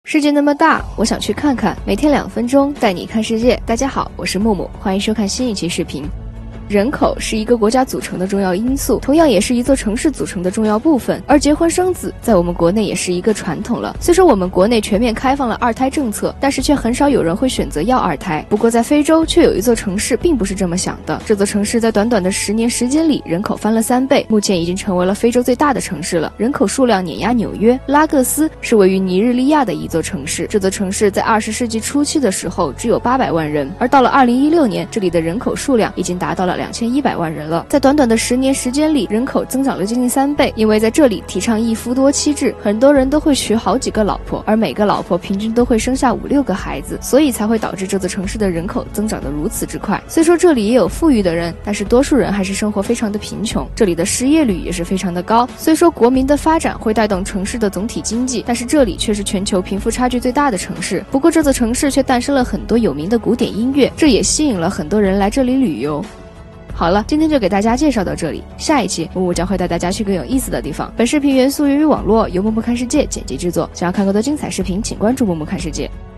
世界那么大，我想去看看。每天2分钟，带你看世界。大家好，我是木木，欢迎收看新一期视频。人口是一个国家组成的重要因素，同样也是一座城市组成的重要部分。而结婚生子，在我们国内也是一个传统了。虽说我们国内全面开放了2胎政策，但是却很少有人会选择要2胎。不过在非洲，却有一座城市并不是这么想的。这座城市在短短的10年时间里，人口翻了3倍，目前已经成为了非洲最大的城市了，人口数量碾压纽约。拉各斯是位于尼日利亚的一座城市，这座城市在20世纪初期的时候只有800万人，而到了2016年，这里的人口数量已经达到了2100万人了。在短短的10年时间里，人口增长了接近3倍。因为在这里提倡一夫多妻制，很多人都会娶好几个老婆，而每个老婆平均都会生下5-6个孩子，所以才会导致这座城市的人口增长得如此之快。虽说这里也有富裕的人，但是多数人还是生活非常的贫穷，这里的失业率也是非常的高。虽说国民的发展会带动城市的总体经济，但是这里却是全球贫富差距最大的城市。不过这座城市却诞生了很多有名的古典音乐，这也吸引了很多人来这里旅游。好了，今天就给大家介绍到这里，下一期木木将会带大家去更有意思的地方。本视频元素源于网络，由木木看世界剪辑制作。想要看更多精彩视频，请关注木木看世界。